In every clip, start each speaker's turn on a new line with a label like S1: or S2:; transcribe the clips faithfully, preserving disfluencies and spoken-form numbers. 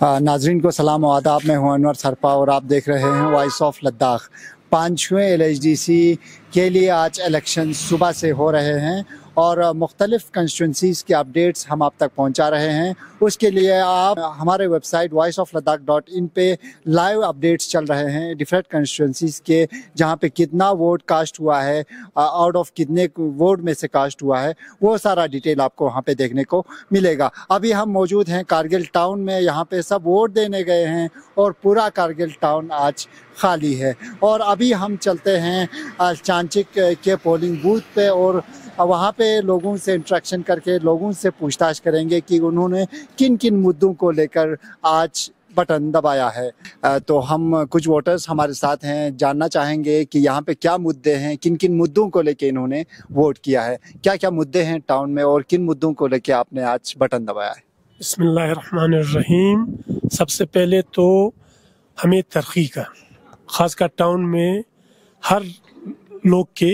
S1: नाजरीन को सलाम और आदाब। मैं हूं अनवर सरपा और आप देख रहे हैं वॉइस ऑफ लद्दाख। पाँचवें एल एच डी सी के लिए आज इलेक्शन सुबह से हो रहे हैं और मुख्तलिफ़ कंस्टिट्यूंसीज़ के अपडेट्स हम आप तक पहुंचा रहे हैं। उसके लिए आप हमारे website voice of Ladakh dot in पे लाइव अपडेट्स चल रहे हैं डिफरेंट कंस्टिट्यूंसीज़ के, जहां पे कितना वोट कास्ट हुआ है, आउट ऑफ कितने वोट में से कास्ट हुआ है, वो सारा डिटेल आपको वहां पे देखने को मिलेगा। अभी हम मौजूद हैं कारगिल टाउन में। यहाँ पे सब वोट देने गए हैं और पूरा कारगिल टाउन आज खाली है। और अभी हम चलते हैं चांचिक के पोलिंग बूथ पे और वहाँ पे लोगों से इंटरेक्शन करके लोगों से पूछताछ करेंगे कि उन्होंने किन किन मुद्दों को लेकर आज बटन दबाया है। तो हम कुछ वोटर्स हमारे साथ हैं, जानना चाहेंगे कि यहाँ पे क्या मुद्दे हैं, किन किन मुद्दों को लेके इन्होंने वोट किया है, क्या क्या मुद्दे हैं टाउन में और किन मुद्दों को लेके आपने आज बटन दबाया है।
S2: बिस्मिल्लाहिर्रहमानिर्रहीम। सबसे पहले तो हमें तरक्की का, ख़ासकर टाउन में हर लोग के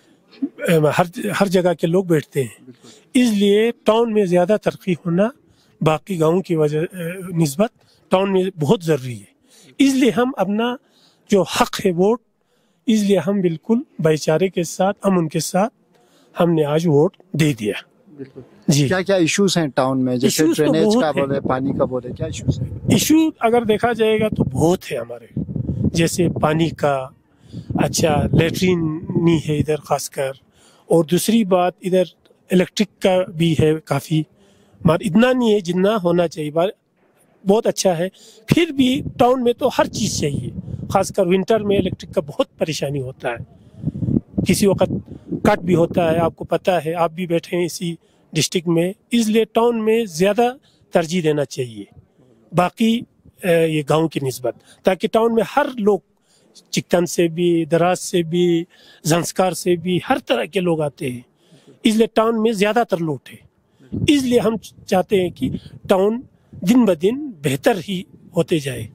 S2: हर हर जगह के लोग बैठते हैं, इसलिए टाउन में ज़्यादा तरक्की होना बाकी गाँव की वजह निस्बत टाउन में बहुत ज़रूरी है। इसलिए हम अपना जो हक़ है वोट, इसलिए हम बिल्कुल भाईचारे के साथ, अमन के साथ हमने आज वोट दे दिया। जी, क्या क्या इश्यूज हैं टाउन में, जैसे ड्रेनेज का बोले, पानी का बोले, क्या इश्यूज हैं? इशू अगर देखा जाएगा तो बहुत है हमारे, जैसे पानी का, अच्छा लेटरिन नहीं है इधर खासकर, और दूसरी बात इधर इलेक्ट्रिक का भी है काफ़ी, मगर इतना नहीं है जितना होना चाहिए। बार बहुत अच्छा है, फिर भी टाउन में तो हर चीज़ चाहिए, खासकर विंटर में इलेक्ट्रिक का बहुत परेशानी होता है, किसी वक्त कट भी होता है, आपको पता है, आप भी बैठे हैं इसी डिस्ट्रिक्ट में, इसलिए टाउन में ज़्यादा तरजीह देना चाहिए बाकी ये गांव की निस्बत, ताकि टाउन में हर लोग, चिकन से भी, दराज से भी, जंस्कार से भी, हर तरह के लोग आते हैं, इसलिए टाउन में ज़्यादातर लोग है। इसलिए हम चाहते हैं कि टाउन दिन ब दिन बेहतर ही होते जाए।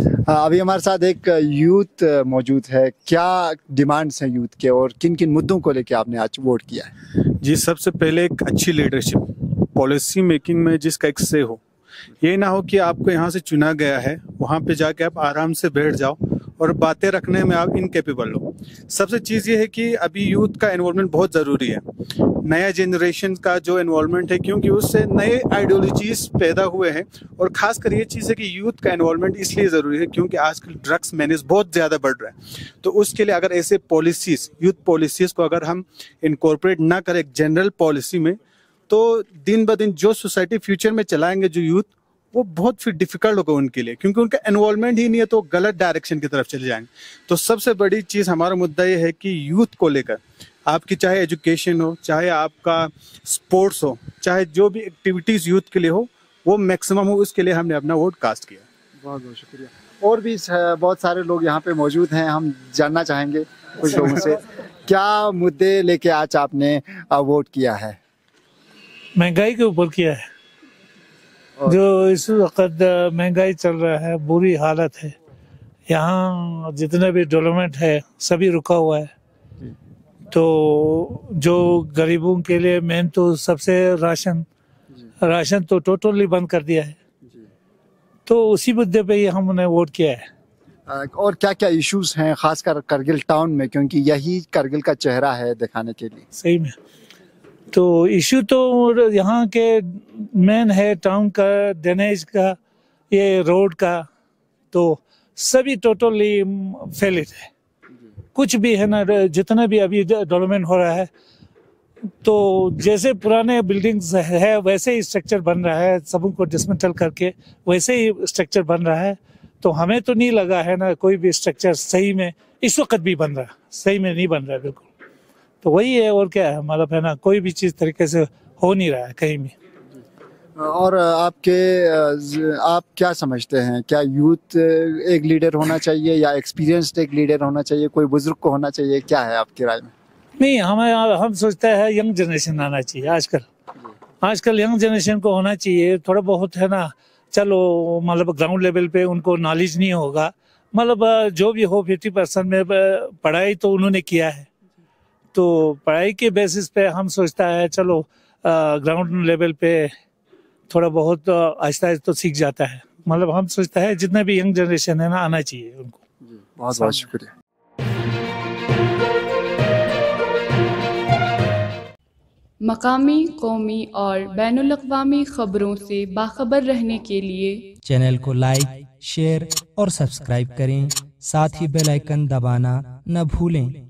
S2: अभी हमारे साथ एक यूथ मौजूद है, क्या डिमांड्स हैं यूथ के और किन किन मुद्दों को लेके आपने आज वोट किया है?
S3: जी, सबसे पहले एक अच्छी लीडरशिप, पॉलिसी मेकिंग में जिसका एक से हो, ये ना हो कि आपको यहाँ से चुना गया है, वहाँ पे जाके आप आराम से बैठ जाओ और बातें रखने में आप इनकेपेबल हो। सबसे चीज़ ये है कि अभी यूथ का इन्वॉल्वमेंट बहुत ज़रूरी है, नया जनरेशन का जो इन्वॉल्वमेंट है, क्योंकि उससे नए आइडियोलॉजीज पैदा हुए हैं। और ख़ासकर ये चीज़ है कि यूथ का इन्वॉल्वमेंट इसलिए ज़रूरी है क्योंकि आजकल ड्रग्स मैनेज बहुत ज़्यादा बढ़ रहा है। तो उसके लिए अगर ऐसे पॉलिसीज़, यूथ पॉलिसीज़ को अगर हम इनकॉर्पोरेट ना करें एक जनरल पॉलिसी में, तो दिन ब दिन जो सोसाइटी फ्यूचर में चलाएंगे जो यूथ, वो बहुत फिर डिफिकल्ट होगा उनके लिए, क्योंकि उनका इन्वॉल्वमेंट ही नहीं है, तो गलत डायरेक्शन की तरफ चले जाएंगे। तो सबसे बड़ी चीज़ हमारा मुद्दा ये है कि यूथ को लेकर, आपकी चाहे एजुकेशन हो, चाहे आपका स्पोर्ट्स हो, चाहे जो भी एक्टिविटीज़ यूथ के लिए हो, वो मैक्सिमम हो, उसके लिए हमने अपना वोट कास्ट किया। बहुत बहुत शुक्रिया। और भी बहुत सारे लोग यहाँ पे मौजूद हैं, हम जानना चाहेंगे कुछ लोगों से, क्या मुद्दे लेके आज आपने वोट किया है?
S4: महंगाई के ऊपर किया है, जो इस वक्त महंगाई चल रहा है, बुरी हालत है, यहाँ जितना भी डेवलपमेंट है सभी रुका हुआ है। तो जो गरीबों के लिए मेन तो सबसे राशन राशन तो टोटली बंद कर दिया है, तो उसी मुद्दे पे ही हमने वोट किया है।
S1: और क्या क्या इश्यूज हैं खासकर करगिल टाउन में, क्योंकि यही करगिल का चेहरा है दिखाने के लिए?
S4: सही में तो इशू तो यहाँ के मेन है टाउन का, ड्रेनेज का, ये रोड का, तो सभी टोटली फेलिड है। कुछ भी है ना, जितना भी अभी डेवलपमेंट हो रहा है, तो जैसे पुराने बिल्डिंग्स है वैसे ही स्ट्रक्चर बन रहा है, सबको डिसमेंटल करके वैसे ही स्ट्रक्चर बन रहा है। तो हमें तो नहीं लगा है ना कोई भी स्ट्रक्चर सही में इस वक्त भी बन रहा, सही में नहीं बन रहा है बिल्कुल। तो वही है, और क्या है, मतलब है ना, कोई भी चीज़ तरीके से हो नहीं रहा है कहीं भी।
S1: और आपके आप क्या समझते हैं, क्या यूथ एक लीडर होना चाहिए या एक्सपीरियंस्ड एक लीडर होना चाहिए, कोई बुजुर्ग को होना चाहिए, क्या है आपकी राय में?
S4: नहीं, हमें हम सोचते हैं यंग जनरेशन आना चाहिए। आजकल आजकल यंग जनरेशन को होना चाहिए, थोड़ा बहुत है ना, चलो मतलब ग्राउंड लेवल पे उनको नॉलेज नहीं होगा, मतलब जो भी हो फिफ्टी परसेंट में पढ़ाई तो उन्होंने किया है, तो पढ़ाई के बेसिस पे हम सोचता है चलो ग्राउंड लेवल पे थोड़ा बहुत आहिस्ता आहिस्ता तो सीख जाता है, मतलब हम सोचता है जितना भी यंग जनरेशन है ना आना चाहिए उनको.
S1: बहुत बहुत शुक्रिया.
S5: मकामी, कौमी और बैनुल अक़वामी ख़बरों से बाखबर रहने के लिए
S6: चैनल को लाइक, शेयर और सब्सक्राइब करें. साथ ही बेल आइकन दबाना न भूलें.